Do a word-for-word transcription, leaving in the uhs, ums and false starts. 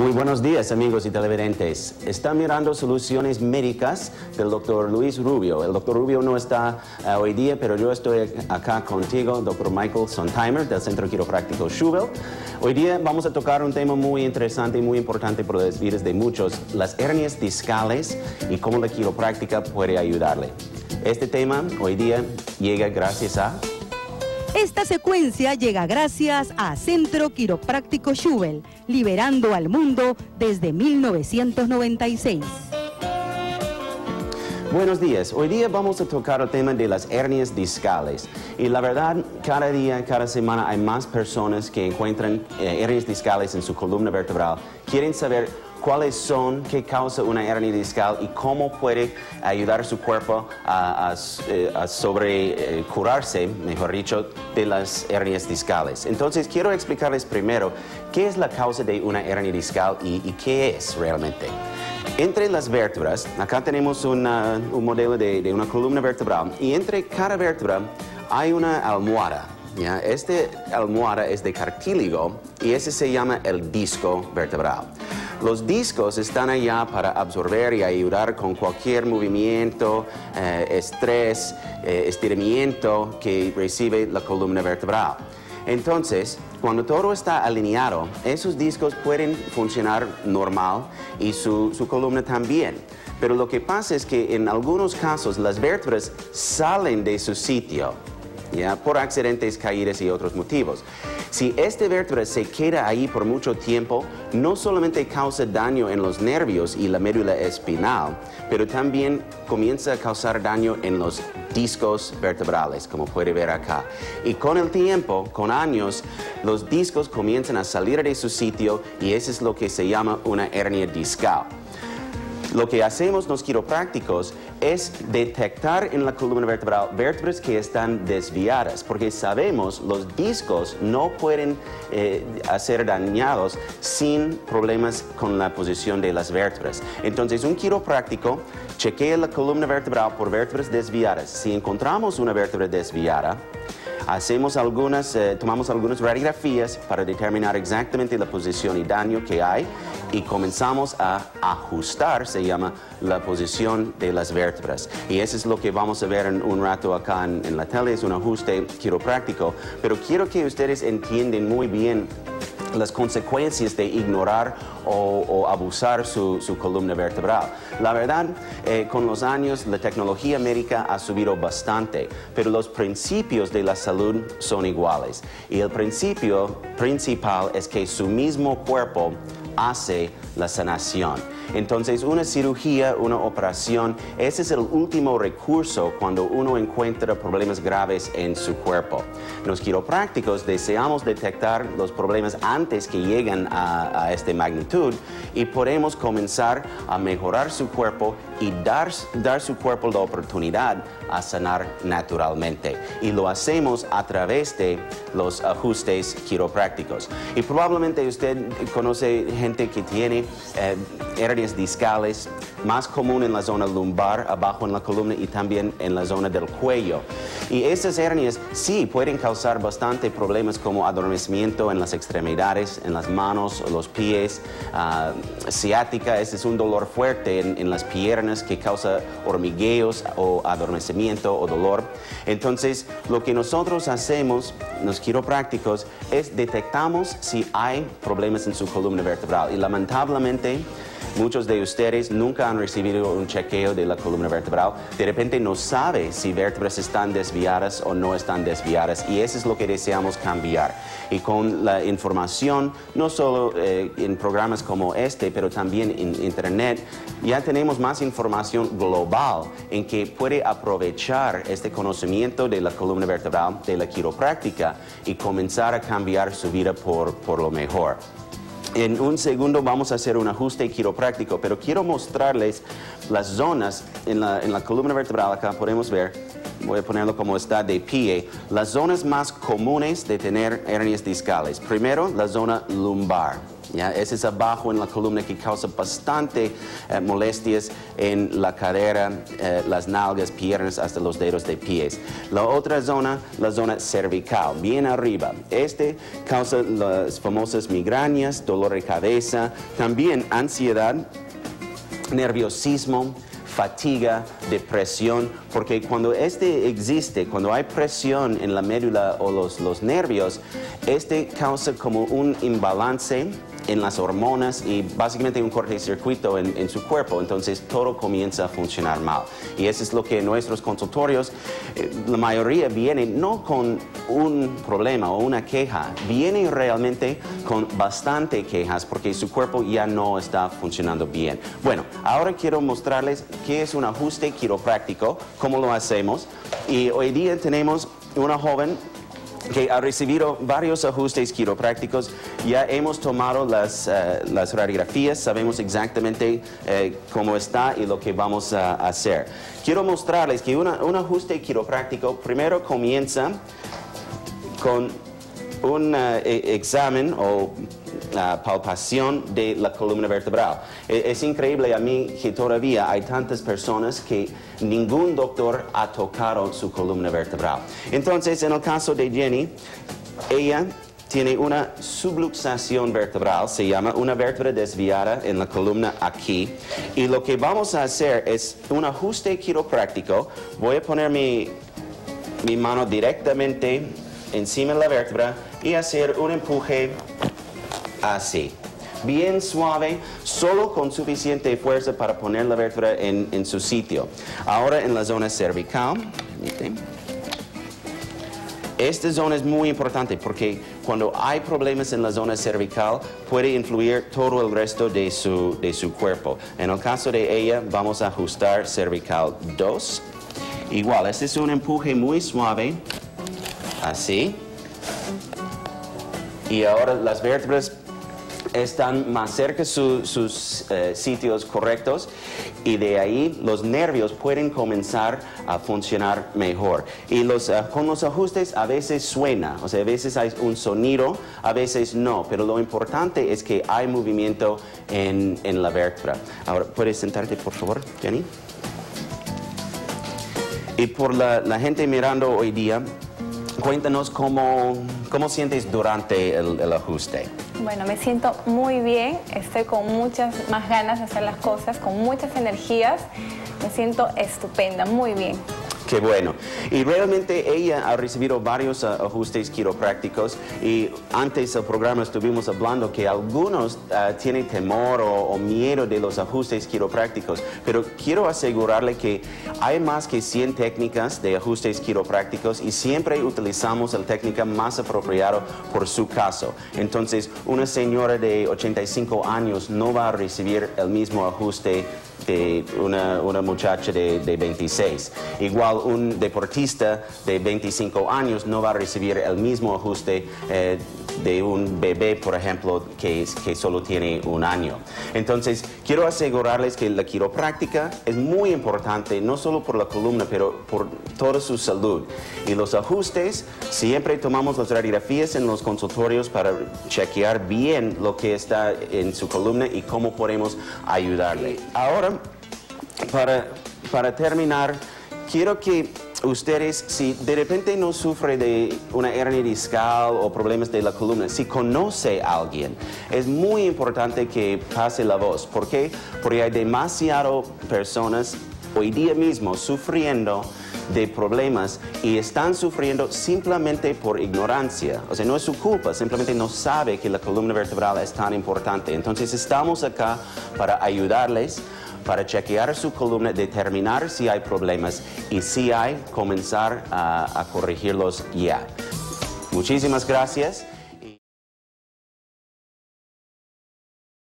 Muy buenos días, amigos y televidentes. Está mirando Soluciones Médicas del doctor Luis Rubio. El doctor Rubio no está uh, hoy día, pero yo estoy acá contigo, doctor Michael Sontheimer, del Centro Quiropráctico Schubel. Hoy día vamos a tocar un tema muy interesante y muy importante para las vidas de muchos, las hernias discales y cómo la quiropráctica puede ayudarle. Este tema hoy día llega gracias a... Esta secuencia llega gracias a Centro Quiropráctico Schubel, liberando al mundo desde mil novecientos noventa y seis. Buenos días. Hoy día vamos a tocar el tema de las hernias discales. Y la verdad, cada día, cada semana hay más personas que encuentran eh, hernias discales en su columna vertebral. Quieren saber cuáles son, qué causa una hernia discal y cómo puede ayudar su cuerpo a, a, a sobre eh, curarse, mejor dicho, de las hernias discales. Entonces, quiero explicarles primero qué es la causa de una hernia discal y, y qué es realmente. Entre las vértebras, acá tenemos una, un modelo de, de una columna vertebral y entre cada vértebra hay una almohada. ¿Ya? Esta almohada es de cartílago y ese se llama el disco vertebral. Los discos están allá para absorber y ayudar con cualquier movimiento, eh, estrés, eh, estiramiento que recibe la columna vertebral. Entonces, cuando todo está alineado, esos discos pueden funcionar normal y su, su columna también. Pero lo que pasa es que en algunos casos las vértebras salen de su sitio, ¿ya? Por accidentes, caídas y otros motivos. Si esta vértebra se queda ahí por mucho tiempo, no solamente causa daño en los nervios y la médula espinal, pero también comienza a causar daño en los discos vertebrales, como puede ver acá. Y con el tiempo, con años, los discos comienzan a salir de su sitio y eso es lo que se llama una hernia discal. Lo que hacemos los quiroprácticos es detectar en la columna vertebral vértebras que están desviadas, porque sabemos los discos no pueden eh, ser dañados sin problemas con la posición de las vértebras. Entonces, un quiropráctico chequea la columna vertebral por vértebras desviadas. Si encontramos una vértebra desviada, hacemos algunas, eh, tomamos algunas radiografías para determinar exactamente la posición y daño que hay y comenzamos a ajustar, se llama, la posición de las vértebras. Y eso es lo que vamos a ver en un rato acá en, en la tele, es un ajuste quiropráctico. Pero quiero que ustedes entiendan muy bien las consecuencias de ignorar o, o abusar su, su columna vertebral. La verdad, eh, con los años la tecnología médica ha subido bastante, pero los principios de la salud son iguales. Y el principio principal es que su mismo cuerpo hace la sanación. Entonces, una cirugía, una operación, ese es el último recurso cuando uno encuentra problemas graves en su cuerpo. Los quiroprácticos deseamos detectar los problemas antes que lleguen a, a esta magnitud y podemos comenzar a mejorar su cuerpo y dar, dar su cuerpo la oportunidad a sanar naturalmente. Y lo hacemos a través de los ajustes quiroprácticos. Y probablemente usted conoce gente que tiene eh, hernias discales, más común en la zona lumbar, abajo en la columna y también en la zona del cuello. Y esas hernias sí pueden causar bastante problemas como adormecimiento en las extremidades, en las manos, los pies, uh, ciática, ese es un dolor fuerte en, en las piernas que causa hormigueos o adormecimiento o dolor. Entonces, lo que nosotros hacemos, los quiroprácticos, es detectamos si hay problemas en su columna vertebral. Y lamentablemente, muchos de ustedes nunca han recibido un chequeo de la columna vertebral. De repente no sabe si vértebras están desviadas o no están desviadas y eso es lo que deseamos cambiar. Y con la información, no solo eh, en programas como este, pero también en Internet, ya tenemos más información global en que puede aprovechar este conocimiento de la columna vertebral, de la quiropráctica y comenzar a cambiar su vida por, por lo mejor. En un segundo vamos a hacer un ajuste quiropráctico, pero quiero mostrarles las zonas en la, en la columna vertebral. Acá podemos ver, voy a ponerlo como está de pie, las zonas más comunes de tener hernias discales. Primero, la zona lumbar. ¿ya? Ese es abajo en la columna que causa bastante eh, molestias en la cadera, eh, las nalgas, piernas, hasta los dedos de pies. La otra zona, la zona cervical, bien arriba. Este causa las famosas migrañas, dolor de cabeza, también ansiedad, nerviosismo, fatiga, depresión, porque cuando este existe, cuando hay presión en la médula o los, los nervios, este causa como un imbalance en las hormonas y básicamente un cortocircuito en, en su cuerpo, entonces todo comienza a funcionar mal. Y eso es lo que en nuestros consultorios, eh, la mayoría viene no con un problema o una queja, vienen realmente con bastante quejas porque su cuerpo ya no está funcionando bien. Bueno, ahora quiero mostrarles qué es un ajuste quiropráctico, cómo lo hacemos, y hoy día tenemos una joven que ha recibido varios ajustes quiroprácticos. Ya hemos tomado las, uh, las radiografías, sabemos exactamente uh, cómo está y lo que vamos a hacer. Quiero mostrarles que una, un ajuste quiropráctico primero comienza con un uh, e examen o uh, palpación de la columna vertebral. Es, es increíble a mí que todavía hay tantas personas que ningún doctor ha tocado su columna vertebral. Entonces, en el caso de Jenny, ella tiene una subluxación vertebral, se llama una vértebra desviada en la columna aquí. Y lo que vamos a hacer es un ajuste quiropráctico. Voy a poner mi, mi mano directamente encima de la vértebra y hacer un empuje así. Bien suave, solo con suficiente fuerza para poner la vértebra en, en su sitio. Ahora en la zona cervical. Esta zona es muy importante porque cuando hay problemas en la zona cervical puede influir todo el resto de su, de su cuerpo. En el caso de ella vamos a ajustar cervical dos. Igual, este es un empuje muy suave. Así. Y ahora las vértebras están más cerca de su, sus eh, sitios correctos y de ahí los nervios pueden comenzar a funcionar mejor. Y los, uh, con los ajustes a veces suena, o sea, a veces hay un sonido, a veces no, pero lo importante es que hay movimiento en, en la vértebra. Ahora, ¿puedes sentarte, por favor, Jenny? Y por la, la gente mirando hoy día, cuéntanos cómo, cómo sientes durante el, el ajuste. Bueno, me siento muy bien, estoy con muchas más ganas de hacer las cosas, con muchas energías, me siento estupenda, muy bien. Qué bueno. Y realmente ella ha recibido varios uh, ajustes quiroprácticos y antes del programa estuvimos hablando que algunos uh, tienen temor o, o miedo de los ajustes quiroprácticos, pero quiero asegurarle que hay más que cien técnicas de ajustes quiroprácticos y siempre utilizamos la técnica más apropiada por su caso. Entonces, una señora de ochenta y cinco años no va a recibir el mismo ajuste de una, una muchacha de, de veintiséis. Igual un deportista de veinticinco años no va a recibir el mismo ajuste eh, de un bebé, por ejemplo, que, que solo tiene un año. Entonces, quiero asegurarles que la quiropráctica es muy importante, no solo por la columna, pero por toda su salud. Y los ajustes, siempre tomamos las radiografías en los consultorios para chequear bien lo que está en su columna y cómo podemos ayudarle. Ahora, para, para terminar, quiero que ustedes, si de repente no sufre de una hernia discal o problemas de la columna, si conoce a alguien, es muy importante que pase la voz. ¿Por qué? Porque hay demasiadas personas hoy día mismo sufriendo de problemas y están sufriendo simplemente por ignorancia. O sea, no es su culpa, simplemente no sabe que la columna vertebral es tan importante. Entonces estamos acá para ayudarles, para chequear su columna, determinar si hay problemas y si hay, comenzar a, a corregirlos ya. Muchísimas gracias.